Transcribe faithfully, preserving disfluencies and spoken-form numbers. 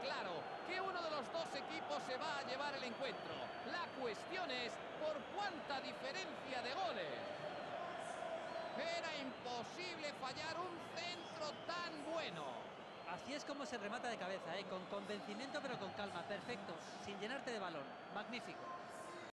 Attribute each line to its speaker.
Speaker 1: claro que uno de los dos equipos se va a llevar el encuentro. La cuestión es por cuánta diferencia de goles. Era imposible fallar un centro tan bueno.
Speaker 2: Así es como se remata de cabeza, ¿eh? Con convencimiento pero con calma. Perfecto, sin llenarte de balón. Magnífico.